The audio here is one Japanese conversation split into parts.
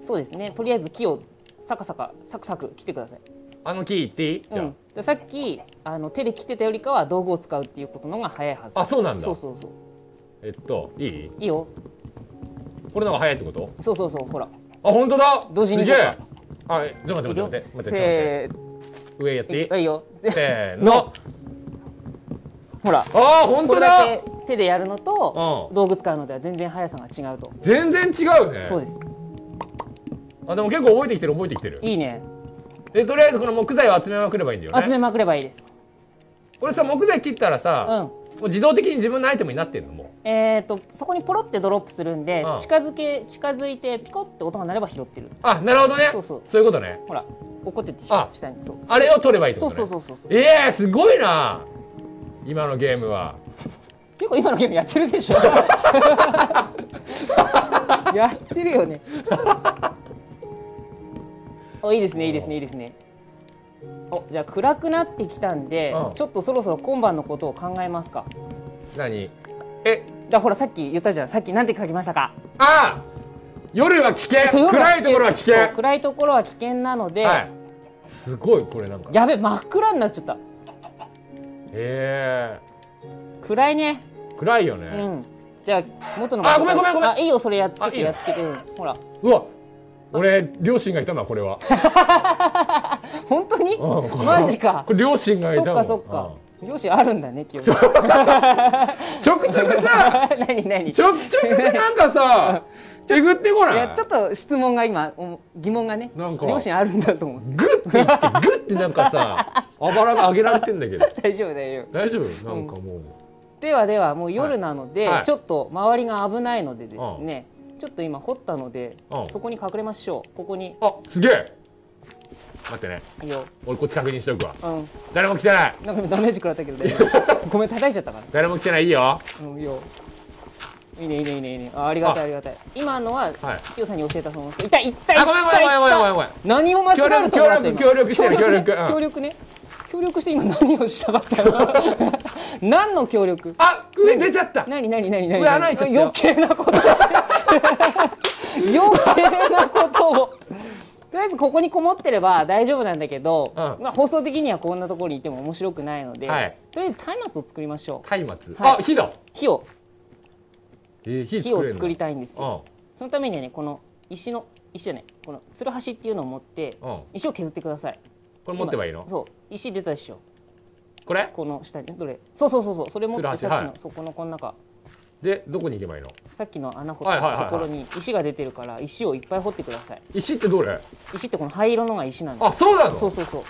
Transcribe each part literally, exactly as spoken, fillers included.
そうですね。とりあえず木をサカサカサクサク切ってください。 あの木いっていい？じゃあ、 うん、さっきあの手で切ってたよりかは道具を使うっていうことの方が早いはず。 あ、そうなんだ。 そうそうそう。 えっといい？ いいよ。 これの方が早いってこと？ そうそうそう、ほら。 あ、本当だ。 同時にすげえ。あ、ちょっと待って待って待って待って待って。 せー上やっていい？ いいよ。 せーの。 ほら。 あー、本当だ。 これだけ手でやるのと道具使うのでは全然速さが違うと。 全然違うね。 そうです。 あ、でも結構覚えてきてる覚えてきてる。 いいね。 で、とりあえずこの木材を集めまくればいいんだよね。 集めまくればいいです。 これさ、木材切ったらさ、うん、もう自動的に自分のアイテムになってるのもう。 えっとそこにポロってドロップするんで、うん、近づけ近づいてピコって音が鳴れば拾ってる。 あ、なるほどね。 そうそう。 そういうことね。 ほら、落っこってって下にそう。 あれを取ればいいってことね。 そうそうそうそう。 ええー、すごいな。今のゲームは。 結構今のゲームやってるでしょ。やってるよね。お、いいですねいいですねいいですね。お、じゃあ暗くなってきたんで、うん、ちょっとそろそろ今晩のことを考えますか。 何？え、 だほらさっき言ったじゃん。さっきなんて書きましたか。 ああ、夜は危険。暗いところは危険。 暗いところは危険なので、はい、 すごいこれなんか。 やべ、真っ暗になっちゃった。へえ。 暗いね。 暗いよね。 うん。じゃあ元の。 あ、ごめんごめんごめん。 あ、いいよそれやっつけてやっつけて。ほら。 うわ。俺両親がいたなこれは。 本当に？マジか。 これ両親がいた。 そっかそっか。両親あるんだね今日。 ちょくちょくさ。 何何？ ちょくちょくさなんかさ。えぐってこない。いやちょっと質問が今疑問がね。なんか両親あるんだと思う。 グッて言ってグッてなんかさあばらが上げられてんだけど。 大丈夫大丈夫。 大丈夫なんかもう。 ではではもう夜なのでちょっと周りが危ないのでですね。ちょっと今掘ったので、うん、そこに隠れましょう。ここに。 あ、すげえ。待ってね。 いいよ。 俺こっち確認しとくわ。 うん。 誰も来てない。 なんかダメージ食らったけど、ごめん叩いちゃったから。 誰も来てない。いいよ。 うん、いいよ。いいねいいねいいねいいね。あ、ありがたいありがたい。今のはキヨさんに教えたその。痛い痛い。 あ、ごめんごめんごめんごめんごめんごめん。 何を間違えると思って。 協力してる協力。 協力ね。協力して今何をしたかったの？何の協力？ あ、上出ちゃった。 何何何何？ 上穴開いちゃったよ。 余計なことして。余計なことを。とりあえずここにこもってれば大丈夫なんだけど、うん、まあ放送的にはこんなところにいても面白くないので、はい、とりあえず松明を作りましょう。 松明。はい、あ、火だ。 火を。 えー、火, 火を作りたいんですよ。うん、そのためにはね、この石の石じゃない、このつるはしっていうのを持って、うん、石を削ってください。 これ持ってばいいの？ そう、石出たでしょ。 これ？ この下にどれ？そうそうそうそう、それ持ってさっきの、はい、そこのこの中。 でどこに行けばいいの？ さっきの穴掘ったところに石が出てるから石をいっぱい掘ってください。 石ってどれ？ 石ってこの灰色のが石なんです。 あ、そうなの？ そうそうそう。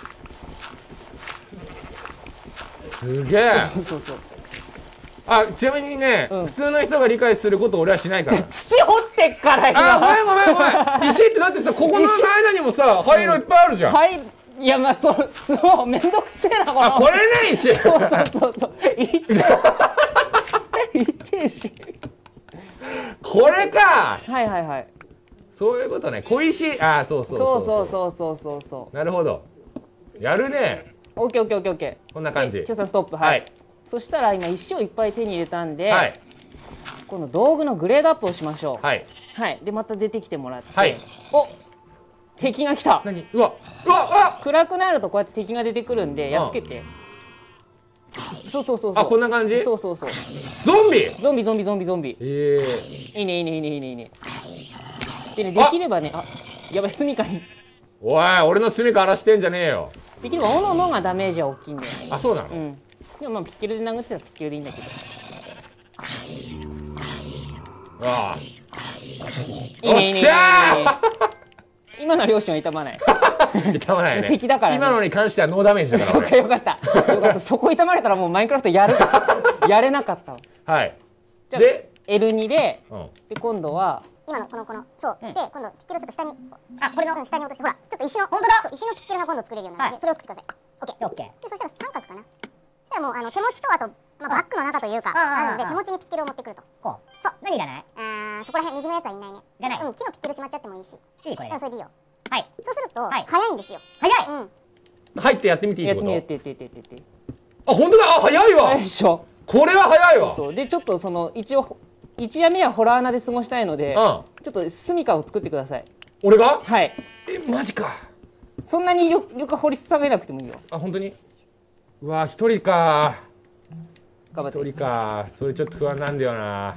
すげえ。 そうそうそう。 あ、ちなみにね、うん、普通の人が理解することを俺はしないから。 土掘ってっから今。 あ、ごめんごめんごめん。石ってだってさ、ここの間にもさ、灰色いっぱいあるじゃん。 灰、いやまあそう、そうめんどくせえなこの。 あ、これね石。 そうそうそうそう。いっていってし。 これか。 はいはいはい。 そういうことね。小石。あ、そうそうそうそうそうそうそうそう。 なるほど。やるね。 オッケーオッケーオッケーオッケー。 こんな感じ。 キヨさんストップ。はい。そしたら今石をいっぱい手に入れたんで、はい、今度道具のグレードアップをしましょう。はい。はい。でまた出てきてもらって。はい。お、敵が来た。 何？うわ、うわ、うわ。 暗くなるとこうやって敵が出てくるんでやっつけて。そうそうそうそう。 あ、こんな感じ？ そうそうそう。 ゾンビ？ ゾンビゾンビゾンビゾンビ。 ええ。 いいねいいねいいねいいねいいね。でね、できればね、あ、やばい、住処に。 おい、俺の住処荒らしてんじゃねえよ。 できれば斧のがダメージは大きいんだよね。 あ、そうなの？ うん。でもまあピッケルで殴ってたらピッケルでいいんだけど。 ああ。 おっしゃー。今の両親は痛まない。 痛まないね。 敵だからね。 今のに関してはノーダメージだから。 そうか、よかった。よかった。そこ痛まれたらもうマインクラフトやるやれなかったわ。 はい。 じゃあ エルに で、で今度は今のこのこのそうで今度ピッケルをちょっと下にあこれの下に落としてほらちょっと石の本当だ石のピッケルが今度作れるようになるのでそれを作ってください。オッケーオッケー。でそしたら三角かな。そしたらもうあの手持ちとあとまあバッグの中というかあるので手持ちにピッケルを持ってくると。こうそう何いらない？ああそこら辺右のやつはいないね。いらない。うん木のピッケルしまっちゃってもいいし。いいこれ。それでいいよ。はい。そうすると早いんですよ。早い。うん。 入ってやってみていいってこと？ やってみてやってみてやってみて。 あ本当だ。あ早いわ。 早いでしょ。 これは早いわ。 そうそうでちょっとその一応いち夜目はホラー穴で過ごしたいので、うん、ちょっと住処を作ってください。 俺が？ はい。 え、マジか。 そんなによく掘り下げなくてもいいよ。 あ、本当に？うわ、一人か。 頑張って。 一人か。それちょっと不安なんだよな。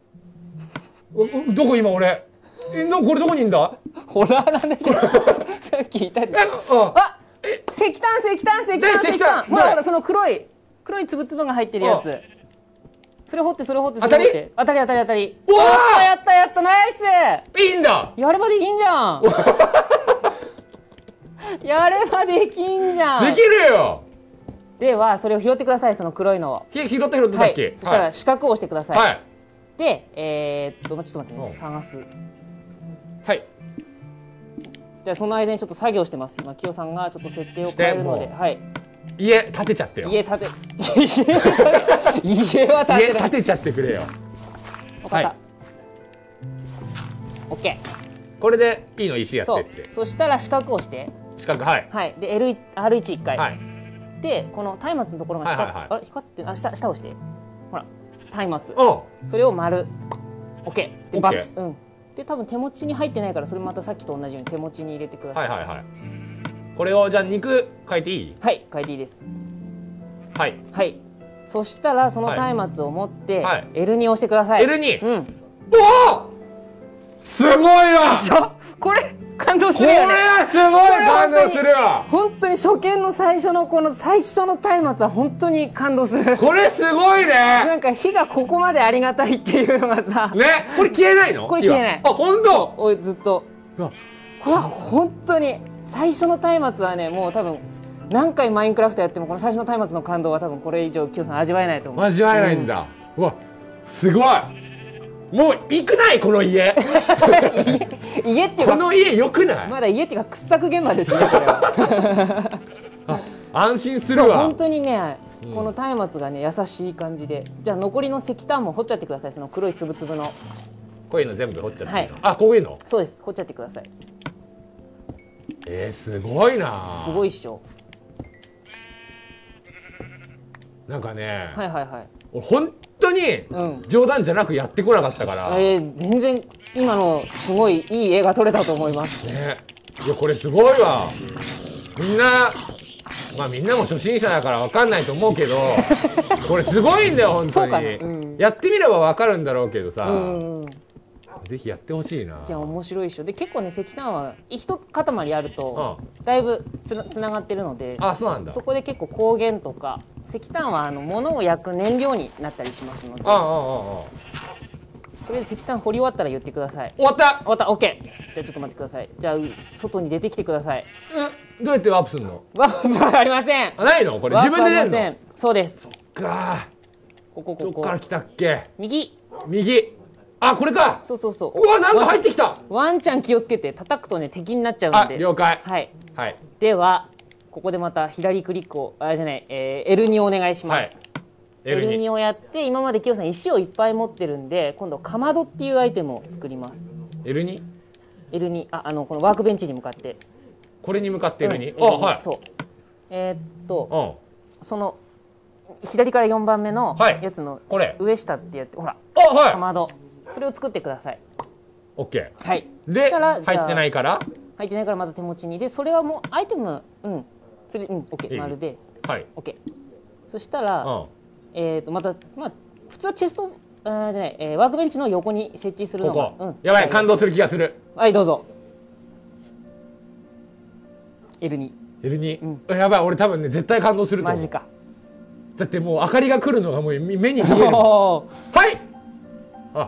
どこ今俺？え、なこれどこにいんだ？ ホラーなんでしょ。さっきいたで。あ、石炭石炭石炭石炭。ほらほらその黒い黒いつぶつぶが入ってるやつ。それ掘ってそれ掘ってそれ掘って。当たり当たり当たり。 うわー！やったやったナイス。 いいんだ。 やればできんじゃん。やればできんじゃん。 できるよ。 ではそれを拾ってください、その黒いのを。 拾って拾ってさっき。 そしたら四角を押してください。 はい。 で、えー、っとちょっと待ってね、探す。 はい。 じゃあその間にちょっと作業してます。今キヨさんがちょっと設定を変えるので、はい。 家建てちゃってよ。 家建て家は建て家建てちゃってくれよ。 分かった。オッケー。これでいいの石やってって。 そしたら四角をして。 四角はい。 はい。で エルアールワン 一回。はい。でこの松明のところが光っあれ光ってあ下下押して。ほら松明。それを丸。オッケー。でバツ。うん。で多分手持ちに入ってないからそれまたさっきと同じように手持ちに入れてください。 はいはいはい。これをじゃあ肉変えていい？ はい、変えていいです。 はい。 はい。そしたらその松明を持って、はい、エルに 押してください。 エルに。 うん。 おお。すごいわ。 これ感動するよね。 これはすごい感動するわ。 本当に初見の最初のこの最初の松明は本当に感動する。 これすごいね。なんか火がここまでありがたいっていうのがさ。 ね。これ消えないの？ これ消えない。 あ、本当。 おいずっと。これは本当に。最初の松明はね、もう多分何回マインクラフトやってもこの最初の松明の感動は多分これ以上キヨさん味わえないと思う。 味わえないんだ。うん、うわ、すごい。もう行くないこの家。 家っていうかこの家良くない？ まだ家っていうか掘削現場ですねこれは。 安心するわ。 本当にね、うん、この松明がね優しい感じで、じゃあ残りの石炭も掘っちゃってください。その黒いつぶつぶの。 こういうの全部掘っちゃっていいの？はい、 あ、 こういうの？ そうです。掘っちゃってください。 えー、すごいな。 すごいっしょ。 なんかね、 はいはいはい。 俺本当に冗談じゃなくやってこなかったから。 うん、えー、全然今のすごいいい絵が撮れたと思います。 ね、いやこれすごいわ。みんな、まあみんなも初心者だからわかんないと思うけど、これすごいんだよ本当に。うん、やってみればわかるんだろうけどさ。うんうん、ぜひやってほしいな。 いや面白いっしょ。で結構ね石炭は一塊あるとだいぶつな、つながってるので、 あ、そうなんだ。 そこで結構光源とか石炭はあの物を焼く燃料になったりしますので、 ああああああ、 とりあえず石炭掘り終わったら言ってください。 終わった。 終わった。オッケー。じゃあちょっと待ってください。じゃあ外に出てきてください。 うん、どうやってワープするの？ ワープありません。 あ、ないの？これ自分で出るの？ そうです。 そっか。 ここここ。 どっから来たっけ？ 右。 右。あ、これか。 そうそうそう。 うわ、なんか入ってきた。 ワンちゃん気をつけて、叩くとね敵になっちゃうので。 あ、了解。 はい。 はい。 ではここでまた左クリックを、あ、じゃない、えー、エルに お願いします。はい、エルに をやって、今までキヨさん石をいっぱい持ってるんで、今度かまどっていうアイテムを作ります。 エルに？ エルに、あ、あのこのワークベンチに向かって。 これに向かってエルに？ うん、あ、はい。そう。えー、っと、うん、その左からよんばんめのやつの、はい、上下ってやって、ほら、 あ、はい、 かまど。それを作ってください。 オッケー。はい。 で、入ってないから？ 入ってないからまた手持ちに。で、それはもうアイテム、うん、それ、うん、オッケー、丸で、 はい、 オッケー。そしたら、うん、えっとまたまあ普通はチェスト、あ、じゃない、えー、ワークベンチの横に設置するのが、 ここ、うん、やばい、感動する気がする。 はい、どうぞ。エルに。 エルに、うん、やばい、俺多分ね絶対感動すると思う。 マジか。 だってもう明かりが来るのがもう目に見える。はい。あ。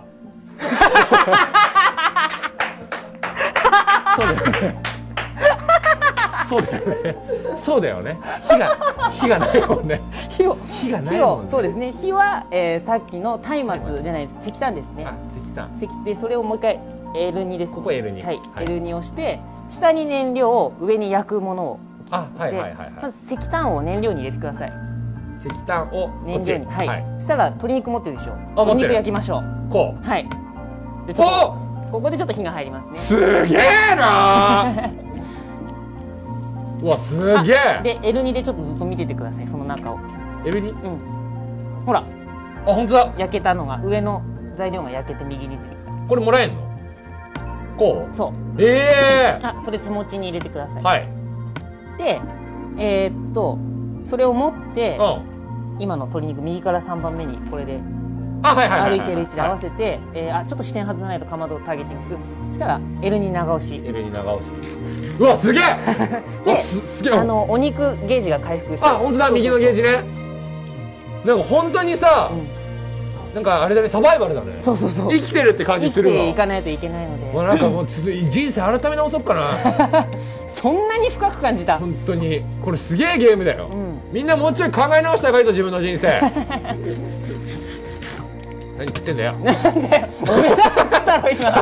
そうだよね。そうだよね。そうだよね。火が火がないもんね。 火を火がないもんね。 そうですね。火は、えー、さっきの松明じゃないです。石炭ですね。 あ、石炭。 石でそれをもう一回 エルに です、ね。 ここ エルに。 はい。はい、エルに をして下に燃料を上に焼くものを。 あ、はいはいはいはい。 まず石炭を燃料に入れてください。 石炭を燃料に。はい。はい、したら鶏肉持ってるでしょ。 あ、 鶏肉焼きましょう。 こう。 はい。でちょっとここでちょっと火が入りますね。 すげえなー。うわ、すげえ。 で エルに でちょっとずっと見ててください、その中を。 エルに？ うん。 ほら。 あ、本当だ。 焼けたのが上の材料が焼けて右に出てきた。 これもらえんの？ こうそうええー、 あそれ手持ちに入れてください。 はいでえー、っとそれを持って、 うん、 今の鶏肉右からさんばんめにこれでアールワンエルワン で合わせて、はい、えー、あちょっと視点外さないとかまどをターゲティングする。したら L に長押し L に長押しうわすげえですすげえあのお肉ゲージが回復して、 あ本当だ右のゲージね。なんか本当にさ、うん、なんかあれだねサバイバルだね。 そうそうそう生きてるって感じするわ。 生きていかないといけないのでもうなんかもうちょっと人生改め直そうかなそんなに深く感じた。 本当にこれすげえゲームだよ、うん、みんなもうちょい考え直した方がいいと自分の人生何食ってんだよ。なんだよおめだだろ今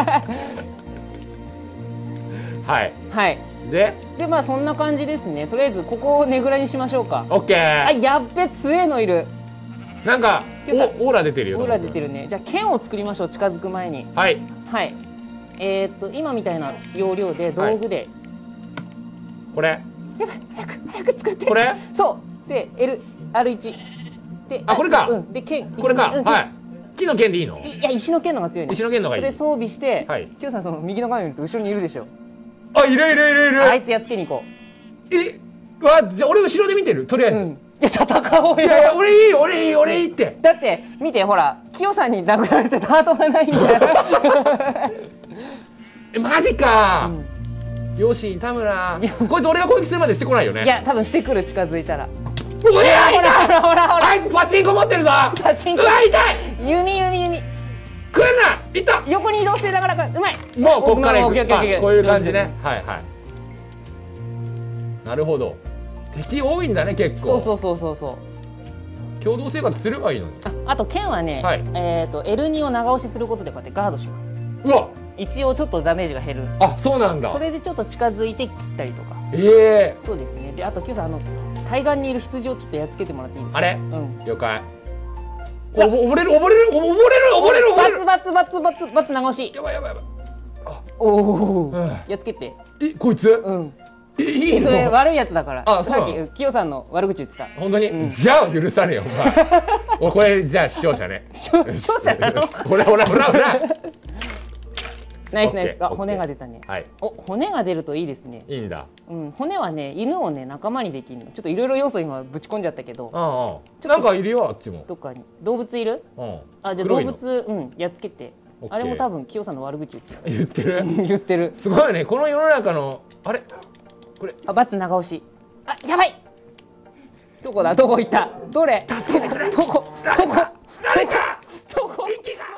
はいはいででまあそんな感じですね。とりあえずここをねぐらにしましょうか。 オッケー。 あやっべ強えのいる。 なんかオーラ出てるよ。 オーラ出てるね。じゃあ剣を作りましょう。近づく前に。 はいはいえー、っと今みたいな要領で道具で、はい、 これやばい早く早く作ってこれそうで L アールワン であこれかうんで剣これか、うん、はい木の剣でいいの？ いや石の剣のが強いね。 石の剣のがいい。 それ装備して、 はい、 キヨさんその右の画面見ると後ろにいるでしょ。 あいるいるいるいる。 あいつやっつけに行こう。えわじゃあ俺後ろで見てるとりあえず。うん、 いや戦おうよ。 いやいや俺いい俺いい俺いいって。 だって見てほらキヨさんに殴られてハートがないんだよ。 えマジか。うん、よし田村こいつ俺が攻撃するまでしてこないよね。 いや多分してくる近づいたら。 うわ痛いほらほらほらほらあいつパチンコ持ってるぞ。 パチンコ。 うわ痛い。 弓弓弓。 来んな。いった。 横に移動してなかなかうまい。 もうこっから行く。こういう感じね。はいはい。なるほど。敵多いんだね結構。 そうそうそうそうそう。 共同生活すればいいのに。 あ、あと剣はね、はい、えっと エルツー を長押しすることでこうやってガードします。 うわ。 一応ちょっとダメージが減る。 あ、そうなんだ。 それでちょっと近づいて切ったりとか。 ええー。 そうですね。で、あとキュウさんあの対岸にいる羊をちょっとやっつけてもらっていいですか。 あれ？うん。了解。おぼ溺れる溺れる溺れる溺れる溺れる。 バツバツバツバツバツ長押し。 やばいやばいやばい。 あ、おお。やっつけて。 え、こいつ？うん。え、いいの？ それ悪いやつだから。 あ、そう。 さっきキヨさんの悪口言ってた。 本当に？じゃあ許さねえよ。お前。これじゃあ視聴者ね。 視聴者なの？ ほらほらほらほら。 ナイスナイス。あ、骨が出たね。はい。お、骨が出るといいですね。 いいんだ。 うん、骨はね、犬をね、仲間にできるの。ちょっといろいろ要素今ぶち込んじゃったけど。 ああ。なんかいるよ、あっちも。 どっかに。動物いる？うん。あ、じゃあ動物、うん、やっつけて。あれも多分キヨさんの悪口言ってる。 言ってる。言ってる。 すごいね、この世の中の、あれ。これ。 あ、バツ長押し。あ、やばい。どこだ、どこ行った。どれ。助けてくれ。どこ。どこ。 誰か。 どこ。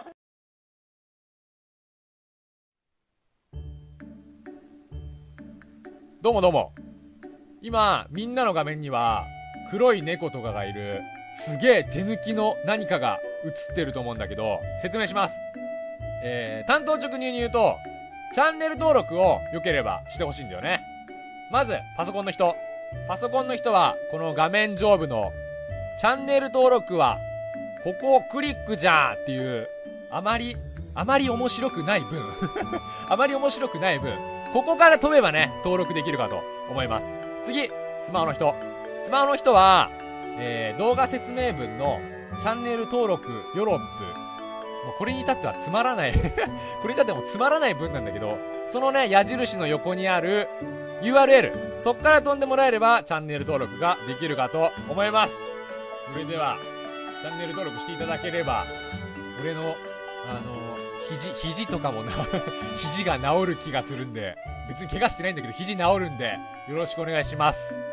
どうもどうも。今みんなの画面には黒い猫とかがいるすげえ手抜きの何かが映ってると思うんだけど、説明します。えー、担当直入に言うとチャンネル登録を良ければしてほしいんだよね。まずパソコンの人パソコンの人はこの画面上部のチャンネル登録はここをクリックじゃーっていうあまりあまり面白くない分あまり面白くない分ここから飛べばね、登録できるかと思います。次、スマホの人。スマホの人は、えー、動画説明文のチャンネル登録よろっぷ。もうこれに至ってはつまらない。これに至ってはもうつまらない文なんだけど、そのね、矢印の横にある ユーアールエル。そっから飛んでもらえればチャンネル登録ができるかと思います。それでは、チャンネル登録していただければ、俺の、あのー、肘、肘とかもな、肘が治る気がするんで、別に怪我してないんだけど、肘治るんで、よろしくお願いします。